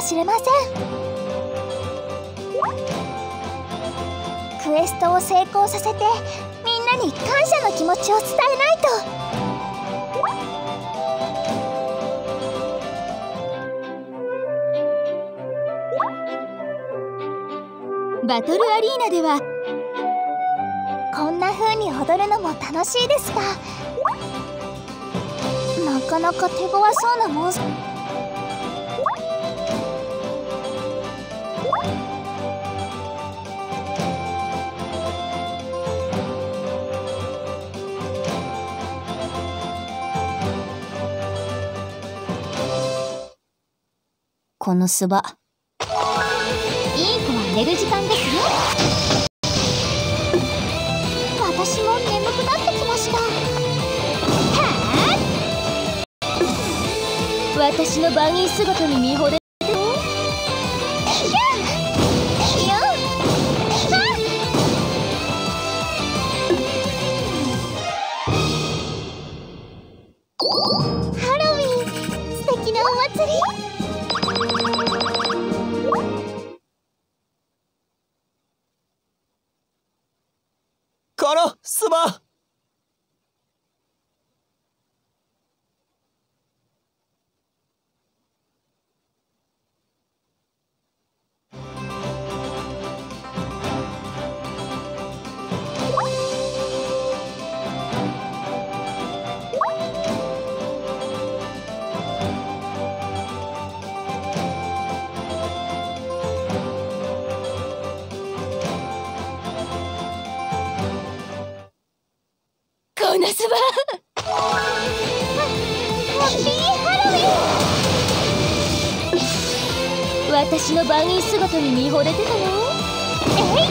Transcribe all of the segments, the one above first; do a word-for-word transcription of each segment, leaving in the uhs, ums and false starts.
しれません。クエストを成功させてみんなに感謝の気持ちを伝えないと。バトルアリーナではこんな風に踊るのも楽しいですが、なかなか手強そうなモンスター。このスバ、いい子は寝る時間ですよ。私も眠くなってきました。はあ、私のバギー姿に見惚れてよ。ハロウィン、素敵なお祭り。 このスバ、 このスバ、ハッピーハロウィン。私のバギー姿に見惚れてたの？えい、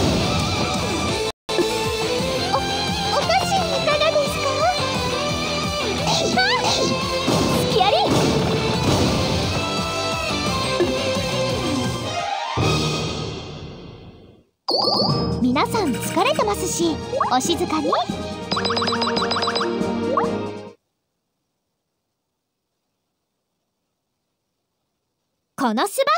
お、お菓子いかがですか？あ、すきあり。皆さん疲れてますし、お静かに。このスバ、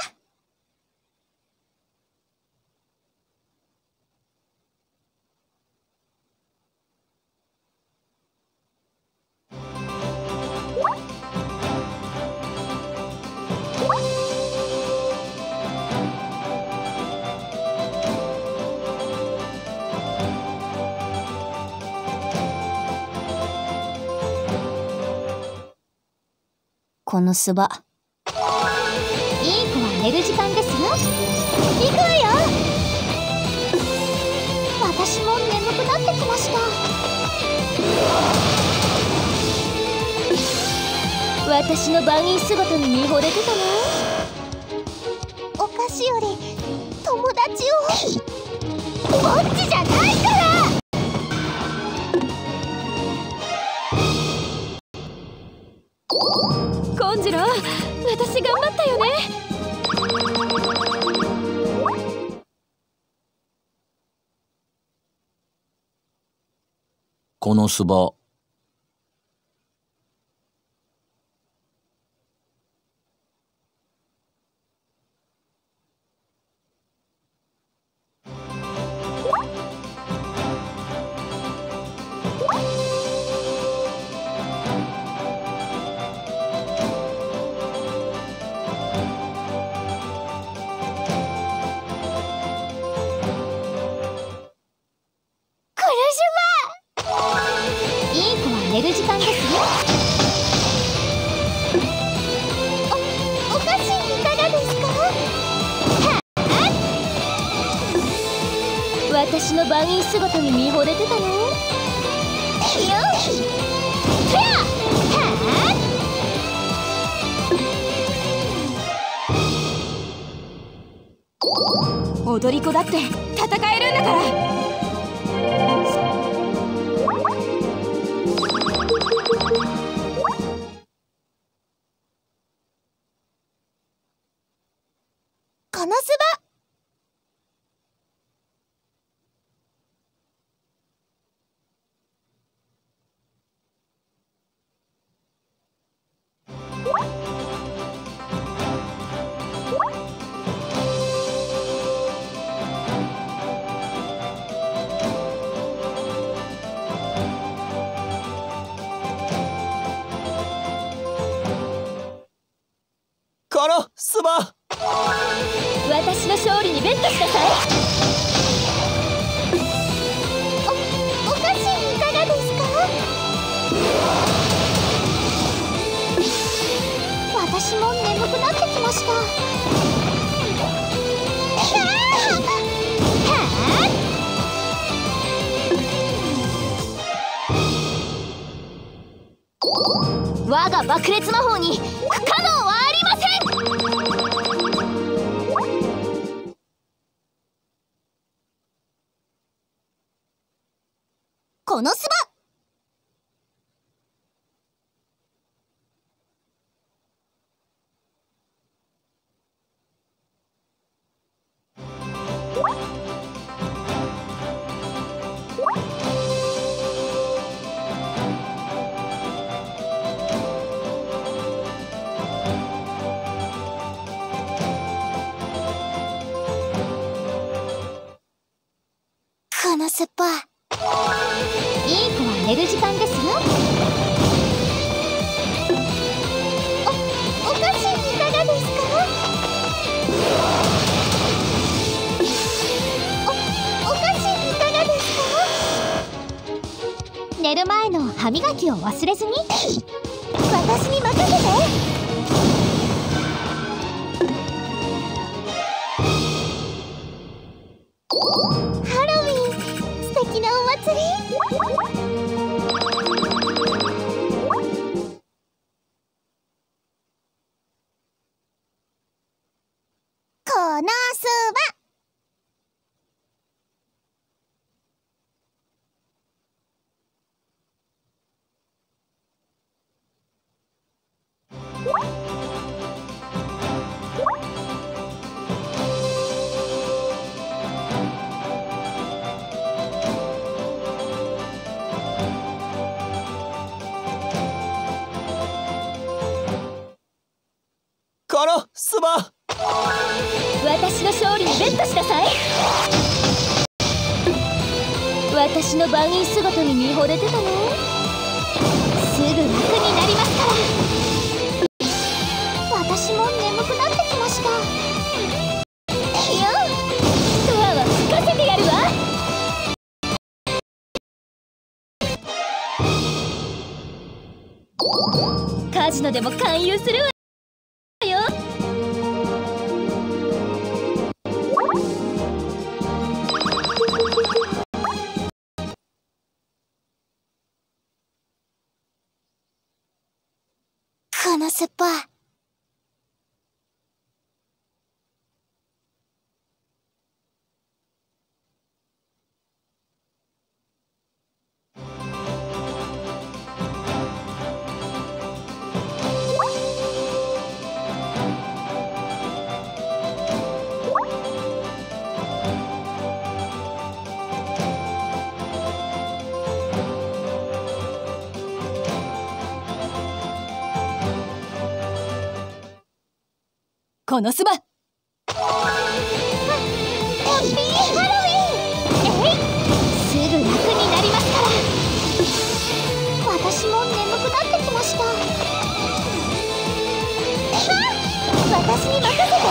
このスバ、いい子は寝る時間ですよ。行くわよ。私も眠くなってきました。私のバギー姿に見惚れてたの？お菓子より友達を。ぼっちじゃないから。コンジュロ、私頑張ったよね。 このスバ、 寝る時間ですよ。お、お菓子いかがですか？はあ、私のバギー姿に見惚れてたの？よし、ふや、はあ、踊り子だって戦えるんだから。このスバ、 このスバ。 私の勝利にベットしなさい。お、お菓子いかがですか？私も眠くなってきました。我が爆裂魔法に不可能はありません。このスバ。このスパ。いい子は寝る時間ですよ。お、お菓子いかがですか？お、お菓子いかがですか？寝る前の歯磨きを忘れずに。私に任せて。素敵なお祭り。このスバ。 このスバ。 私の勝利にベットしなさい。私の番員姿に見惚れてたの？すぐ楽になりますから。私も眠くなってきました。いや、一泡吹かせてやるわ。カジノでも勧誘するわよ。このスパ。このスバ。ハッピーハロウィン。えい、すぐ楽になりますから。私も眠くなってきました。私に任せて。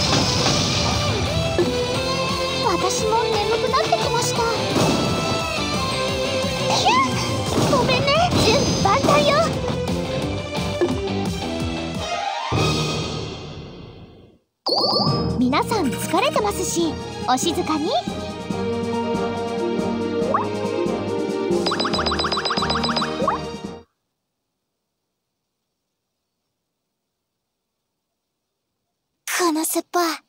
私も眠くなってきました。ごめんね、準備万端よ。皆さん疲れてますし、お静かに。このスパ。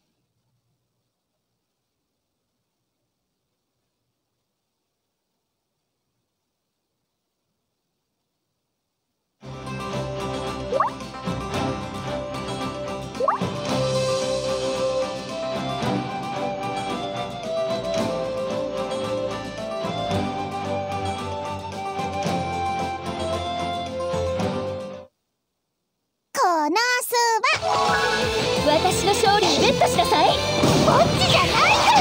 このスバ。私の勝利にベットしなさい。ぼっちじゃないから。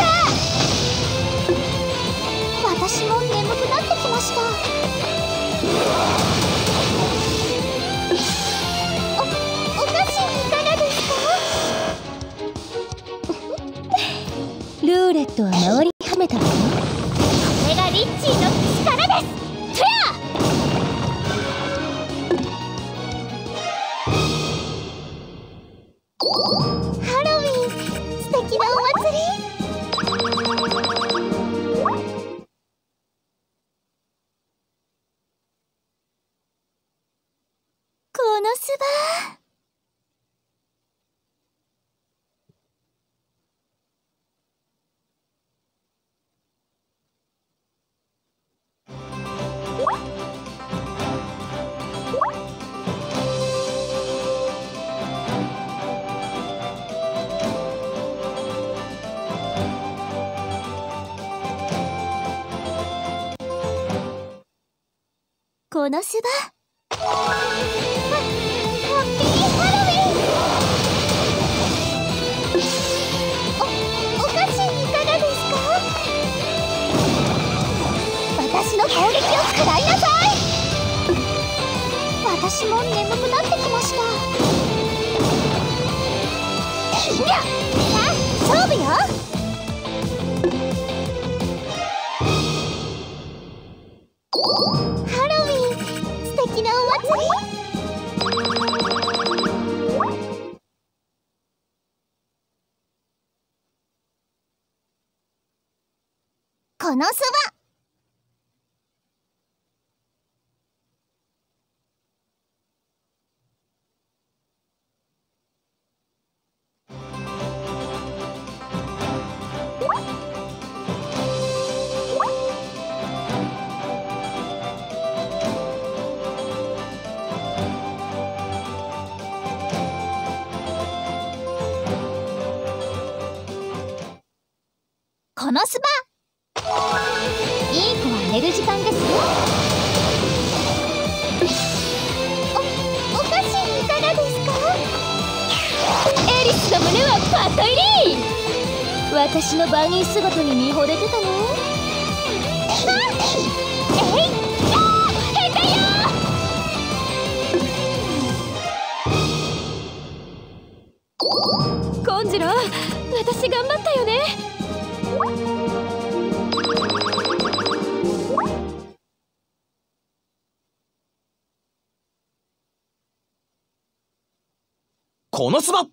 私も眠くなってきました。お、お菓子いかがですか？ ットは回りはめたわよ。これがリッチーの力です。トゥヤー！ハロウィン、素敵なお祭り。このスバこのスバハッピーハロウィン。お、お菓子いかがですか？私の攻撃を食らいなさい。私も眠くなってきました。いや、さあ勝負よ。ハロウィン、素敵なお祭り。このそば。このスバ。いい子は寝る時間ですよ。お、お菓子いかがですか？エリスの胸はパッと入り。私の番衣姿に見惚れてたの？あ、えい、あー、下手よ。コンジロー、私頑張ったよね。 このスバ。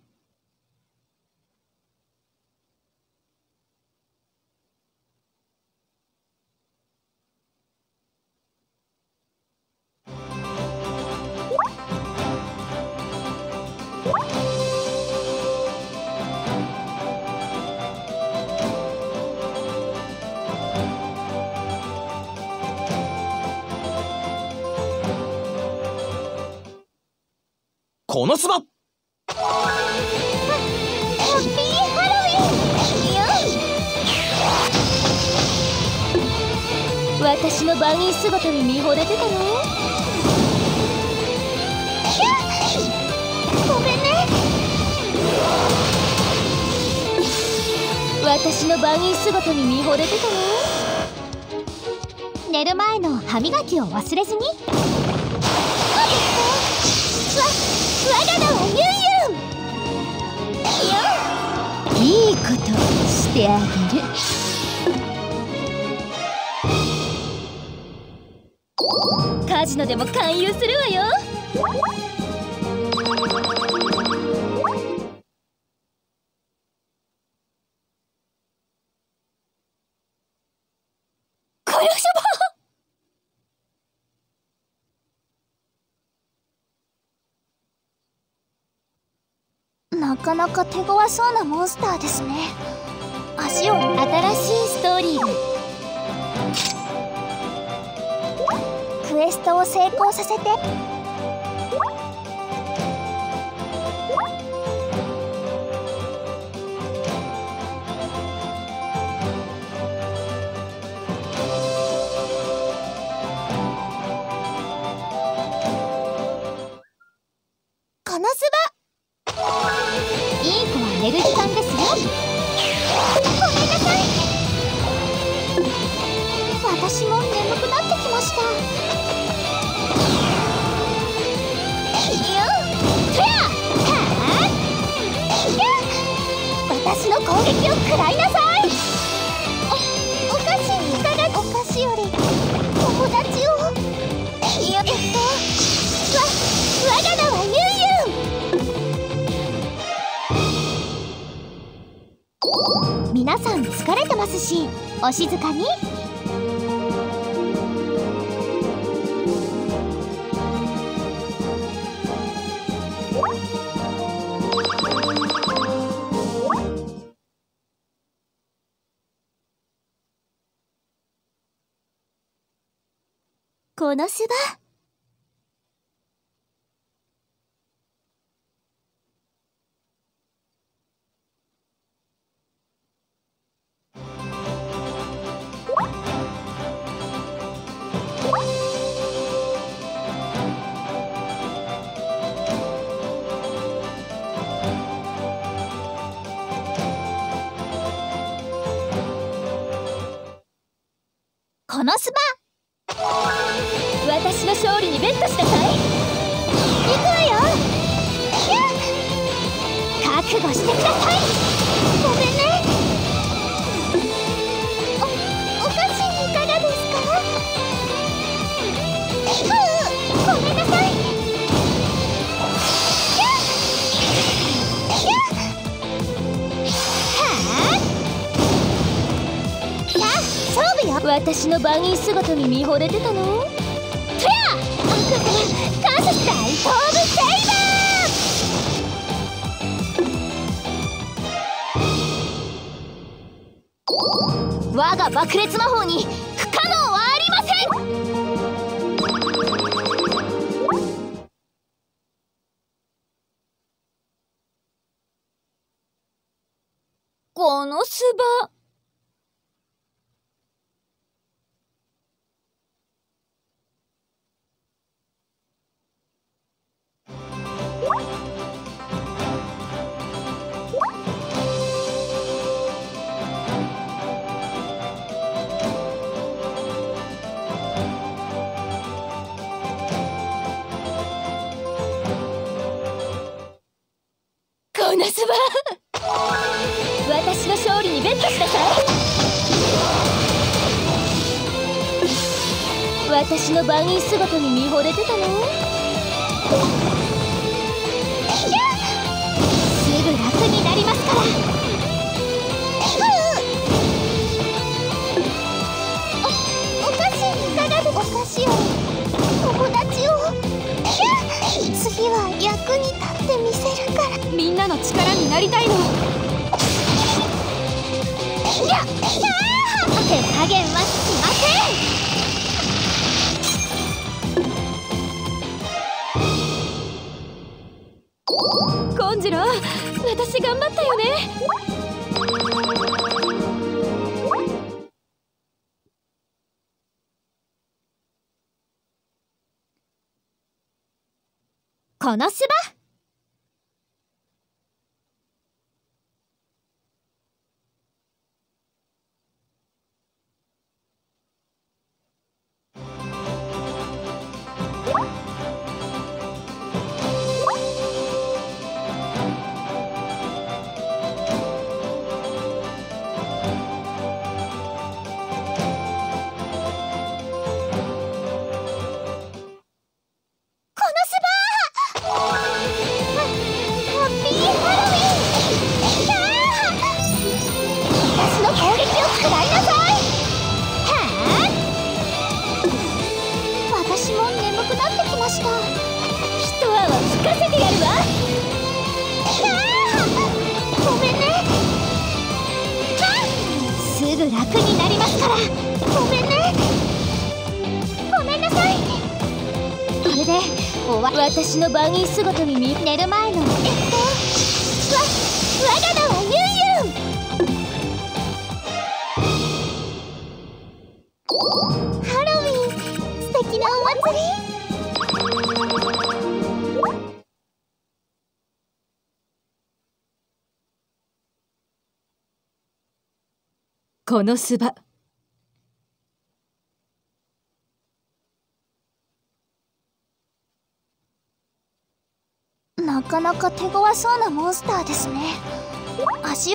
このスバ。ハッピーハロウィン。 私の番衣姿に見惚れてたの？ごめんね。私の番衣姿に見惚れてたの？寝る前の歯磨きを忘れずに。わ、我が名はユンユン。いいことしてあげる。カジノでも勧誘するわよ。こよしば。なかなか手強そうなモンスターですね。足を。新しいストーリーが。クエストを成功させて。このスバ。いい子は寝る時間ですよ。ごめんなさい。私も眠くなってきました。私の攻撃を食らいなさい。 皆さん疲れてますし、お静かに。このすば。このすば。 私の勝利にベットしなさい。 行くわよ。覚悟してください。ごめんね。お、お菓子いかがですか？うう、ごめんなさい。さあ、勝負よ。 私のバギー姿に見惚れてたの？ とや！悪魔感謝した大頭部セイバー！我が爆裂魔法に不可能はありません！このすば。このすば。私の勝利にベットしなさい。私のバギー姿に見惚れてたの？ すぐ楽になりますから。お、お菓子いかがですか？お菓子を、友達を。次は役に立ってみせるから。 みんなの力になりたいの。 いや、手加減はしません。 コンジロー、私頑張ったよね。 このすば。楽になりますから。ごめんね。ごめんなさい。これでおわ私のバギー姿に見寝る前のえっとわ我が名はユンユン。ハロウィン素敵なお祭り。 このすば。 なかなか手強そうなモンスターですね。足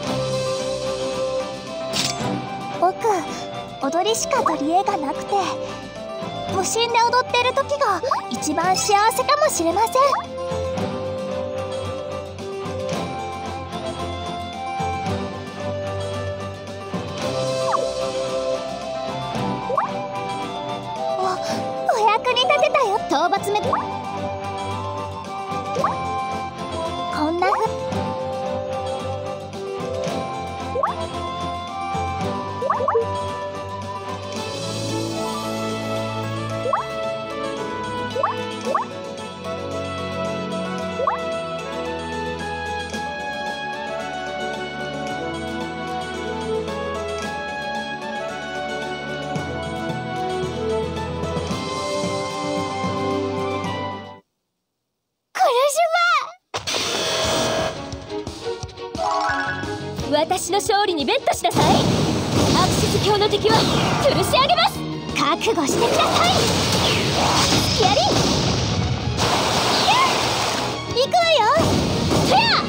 僕踊りしか取り柄がなくて、無心で踊ってる時が一番幸せかもしれません。 集めてこんなふ私の勝利にベットしなさい。アクシズ卿の敵は吊るし上げます。 覚悟してください。やり行くわよ。フェア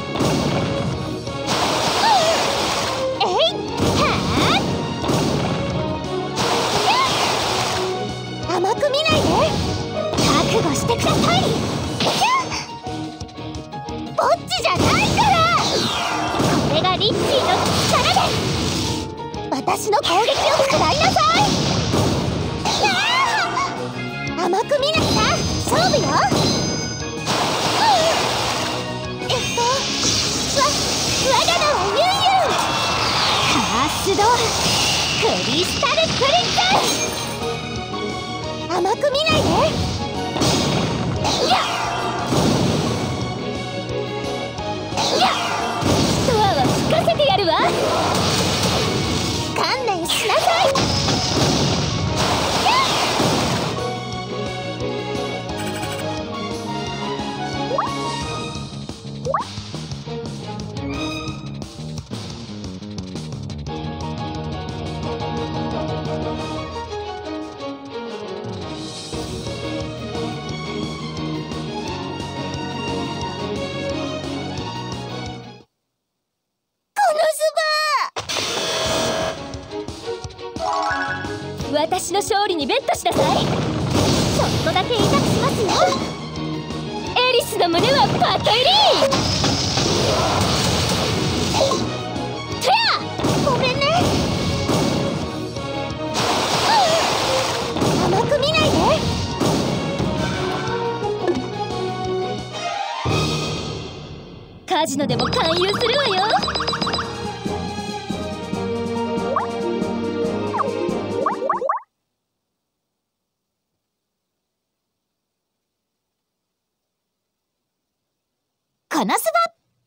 えいはあ甘く見ないで。覚悟してください。ぼっちじゃないから。これがリッチーの力です。私の攻撃を食らいなさい。甘く見なきゃ勝負よ。えっとわ我が名はユンユン。カースドールクリスタルプリンセス。甘く見ないで。やっ吹かせてやるわ。観念しなさい。 私の勝利にベットしなさい。 ちょっとだけ痛くしますよ。 エリスの胸はパトイリー。トヤごめんね。甘く見ないで。 カジノでも勧誘するわよ。 このすば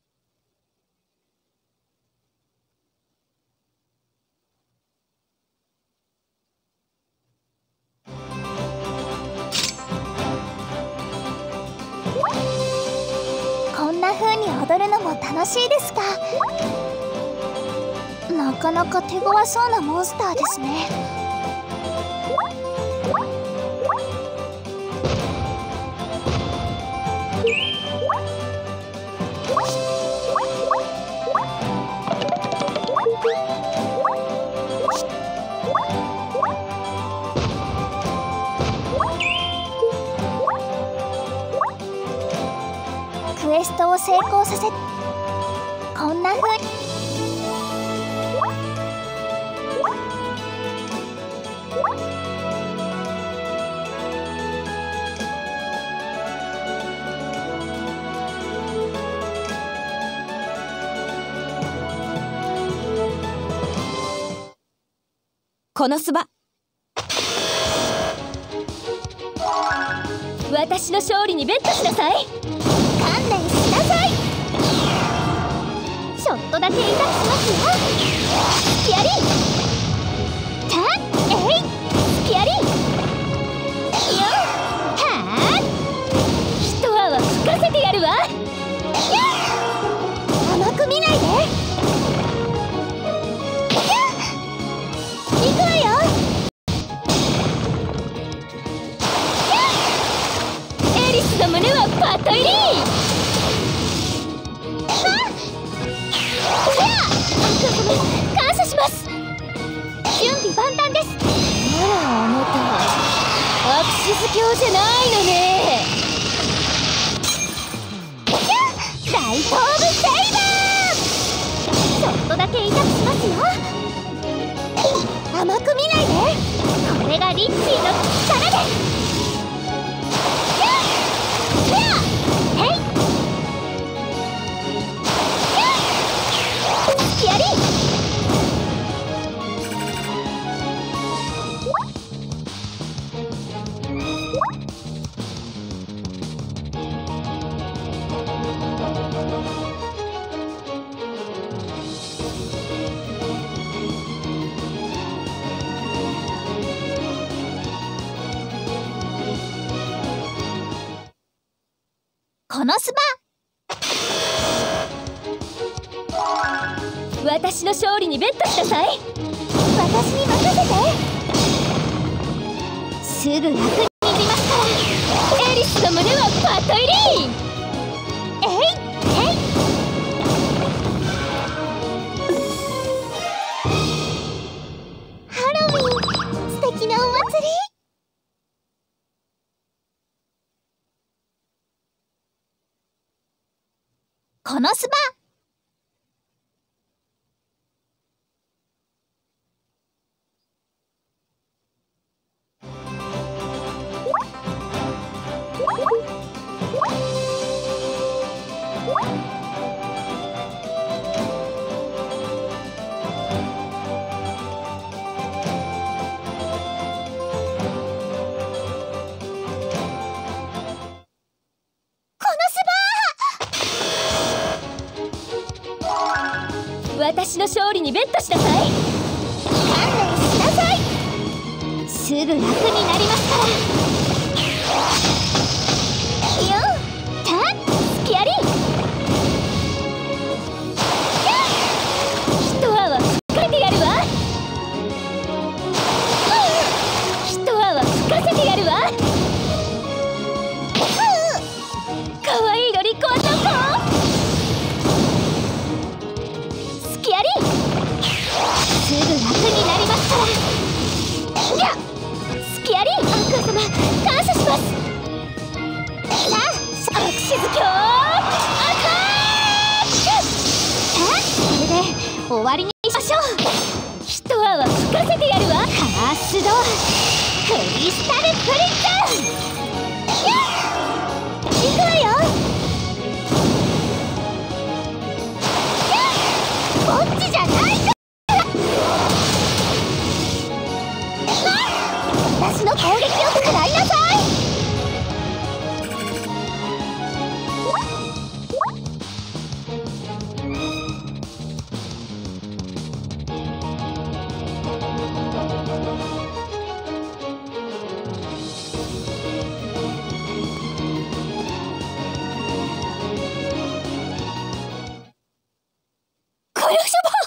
こんな風に踊るのも楽しいですか。なかなか手強そうなモンスターですね。クエストを成功させこんな風にこのスバ私の勝利にベットしなさい。 観念しなさい。ちょっとだけ痛くしますよ。スキアリータッえいスキアリーよはあ一泡吹かせてやるわ。 甘く見ないで。行くわよ。 エリスの胸はパトイリー。感謝します。 準備万端です。 あらあなたアクシズ卿じゃないのね。 ライトオブセイバー。ちょっとだけ痛くしますよ。甘く見ないで。これがリッチーの力です。 このスパ。 私の勝利にベットしなさい。 私に任せて。すぐ楽になりますから。 エリスの胸はパトイリー。 えいえい。ハロウィン、素敵なお祭り。このスパ。 私の勝利にベットしなさい。 観念しなさい。すぐ楽になりますから。よっ、たっ、 スキアリー。一泡吹かせてやるわ。一泡吹かせてやるわ。かわいいロリコンの子。 すぐ楽になりますから。 いや、スキアリー。アンカー様、感謝します。 さあ、 アクシズ強アタック。 さあ、これで終わりにしましょう。 一泡吹かせてやるわ。 カースドクリスタルプリズム。行くわよ。こっちじゃないか。私の攻撃を食らいなさい。 こよしょば。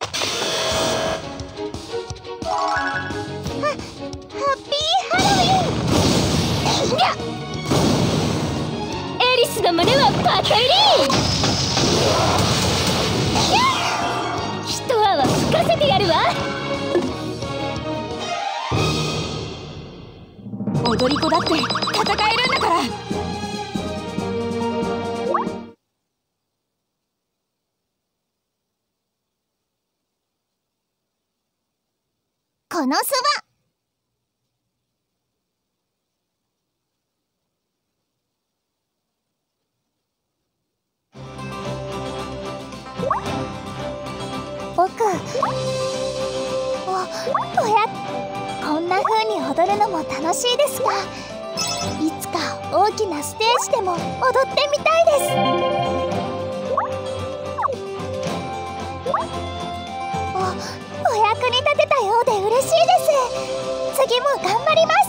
エリスの胸はパトイリー。一泡吹かせてやるわ。踊り子だって戦えるんだから。 このスワ。僕お、おやこんな風に踊るのも楽しいですが、いつか大きなステージでも踊ってみたいです。お、お役に立てたようで嬉しいです。次も頑張ります。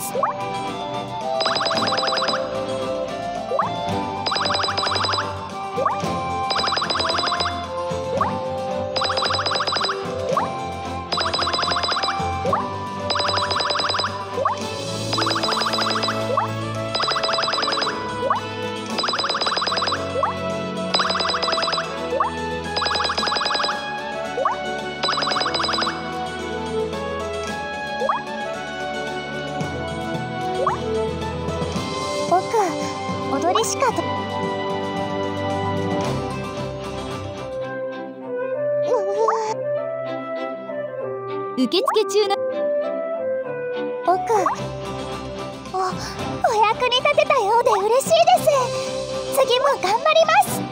僕、踊りしかと受付中の僕お、お役に立てたようで嬉しいです。次も頑張ります。